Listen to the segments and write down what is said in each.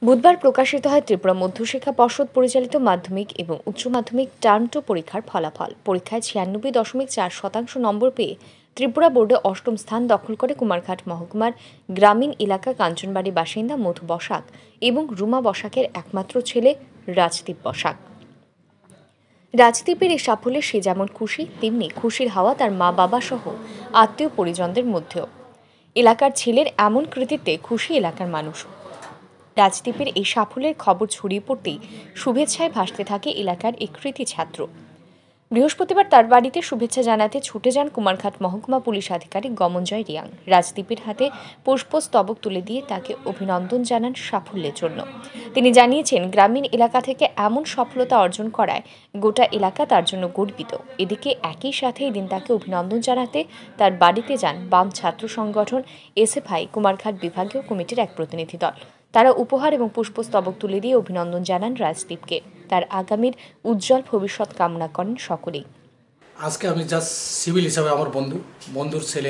বুধবার প্রকাশিত হয় ত্রিপুরা মধ্যশিক্ষা পর্ষদ পরিচালিত মাধ্যমিক এবং উচ্চ মাধ্যমিক টার্ম 2 পরীক্ষার ফলাফল। পরীক্ষায় 96.4% নম্বর পেয়ে ত্রিপুরা বোর্ডে অষ্টম স্থান দখল করে কুমারঘাট মহকুমার গ্রামীণ এলাকা কাঞ্চনবাড়ি বাসিন্দা মধু বসাক এবং রুমা বসাকের একমাত্র ছেলে রাজদীপ বসাক। রাজদীপের এই সাফল্যে সে যেমন খুশি, তেমনি খুশির হাওয়া তার মা বাবা সহ আত্মীয় পরিজনদের মধ্যেও। এলাকার ছেলের এমন কৃতিত্বে খুশি এলাকার মানুষ। রাজদীপের এই সাফল্যের খবর ছড়িয়ে পড়তেই শুভেচ্ছায় ভাসতে থাকে এলাকার এই কৃতি ছাত্র। বৃহস্পতিবার তার বাড়িতে শুভেচ্ছা জানাতে ছুটে যান কুমারঘাট মহকুমা পুলিশ আধিকারিক গমনজয় রিয়াং। রাজদীপের হাতে পুষ্পস্তবক তুলে দিয়ে তাকে অভিনন্দন জানান সাফল্যের জন্য। তিনি জানিয়েছেন, গ্রামীণ এলাকা থেকে এমন সফলতা অর্জন করায় গোটা এলাকা তার জন্য গর্বিত। এদিকে একই সাথে এদিন তাকে অভিনন্দন জানাতে তার বাড়িতে যান বাম ছাত্র সংগঠন এসএফআই কুমারঘাট বিভাগীয় কমিটির এক প্রতিনিধি দল। তারা উপহার এবং পুষ্পস্তবক তুলে দিয়ে অভিনন্দন জানান রাজদীপকে। তার আগামীর উজ্জ্বল ভবিষ্যৎ কামনা করেন সকলেই। আজকে আমি জাস্ট সিভিল হিসাবে আমার বন্ধুর ছেলে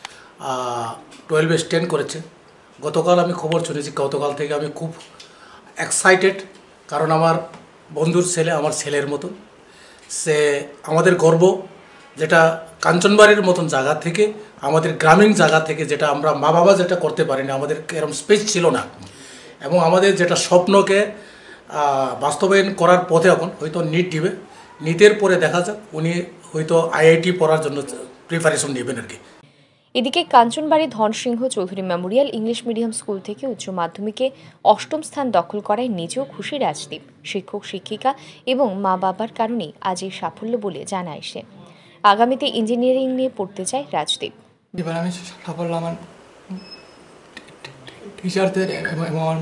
12 10 করেছে। গতকাল আমি খবর শুনেছি, গতকাল থেকে আমি খুব এক্সাইটেড, কারণ আমার বন্ধুর ছেলে আমার ছেলের মতন। সে আমাদের গর্ব, যেটা কাঞ্চনবাড়ির মতন জায়গা থেকে, আমাদের গ্রামীণ জায়গা থেকে, যেটা আমরা মা বাবা যেটা করতে পারিনি, আমাদের এরকম স্পেস ছিল না, এবং আমাদের যেটা স্বপ্নকে বাস্তবায়ন করার পথে এখন হয়তো নিট দিবে। নিটের পরে দেখা যাক, উনি হয়তো আইআইটি পড়ার জন্য প্রিপারেশন নেবেন আর কি। এদিকে Kanchanbari Dhansingh Chowdhury memorial English medium school থেকে উচ্চ মাধ্যমিকে অষ্টম স্থান দখল করায় নিজেও খুশি রাজদীপ। শিক্ষক শিক্ষিকা এবং মা বাবার কারণেই আজ এই সাফল্য বলে জানায় সে। আগামীতে ইঞ্জিনিয়ারিং নিয়ে পড়তে চায় রাজদীপ। এবার আমি সাফল্য আমার টিচারদের এবং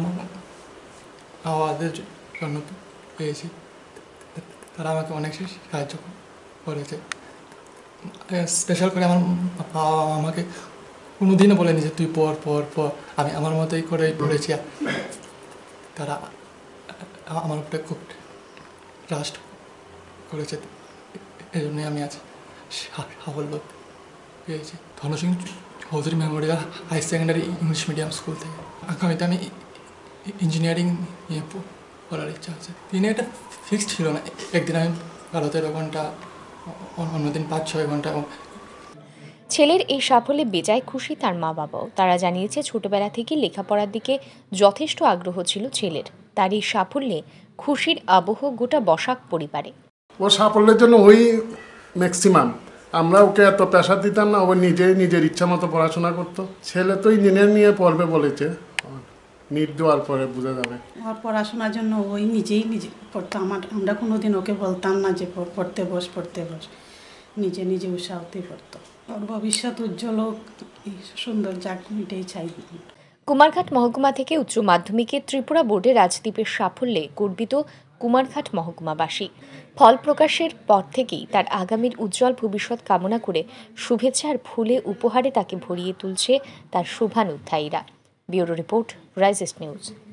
আমাদের জন্য পেয়েছি। তারা আমাকে অনেক সাহায্য করেছে। স্পেশাল করে আমার আমাকে কোনোদিনও বলেনি যে তুই পর পর পর, আমি আমার মতোই করে পড়েছি। তারা আমার উপরে খুব ট্রাস্ট করেছে, এই জন্যই আমি আজ সাফল্য পেয়েছি। Dhansingh Chowdhury memorial high secondary English medium school থেকে। আগামীতে আমি ইঞ্জিনিয়ারিং নিয়ে পড়ার ইচ্ছা আছে। দিনে এটা ফিক্সড ছিল না, একদিন আমি 12-13 ঘন্টা, অন্যদিন 5-6 ঘন্টা। ছেলের এই সাফল্যে বেজায় খুশি তার মা বাবাও। তারা জানিয়েছে, ছোটবেলা থেকে লেখাপড়ার দিকে যথেষ্ট আগ্রহ ছিল ছেলের। তার এই সাফল্যে খুশির আবহ গোটা বসাক পরিবারে। ওর সাফল্যের জন্য ওই ম্যাক্সিমাম, আমরা ওকে এত প্রেশার দিতাম না, ও নিজের ইচ্ছা মতো পড়াশোনা করতো। ছেলে তো ইঞ্জিনিয়ার নিয়ে পড়বে বলেছে, নিট দেওয়ার পরে বোঝা যাবে। ওর পড়াশোনার জন্য ওই নিজে পড়তো। আমরা কোনোদিন ওকে বলতাম না যে পড়তে বস। নিজে উৎসাহতেই পড়তো। ওর ভবিষ্যৎ উজ্জ্বল হোক, সুন্দর যাক, এটাই চাই। কুমারঘাট মহকুমা থেকে উচ্চ মাধ্যমিকে ত্রিপুরা বোর্ডে রাজদীপের সাফল্যে গর্বিত কুমারঘাট মহকুমাবাসী। ফল প্রকাশের পর থেকেই তার আগামীর উজ্জ্বল ভবিষ্যৎ কামনা করে শুভেচ্ছা আর ফুলে উপহারে তাকে ভরিয়ে তুলছে তার শুভানুধ্যায়ীরা। ব্যুরো রিপোর্ট, রাইজেস্ট নিউজ।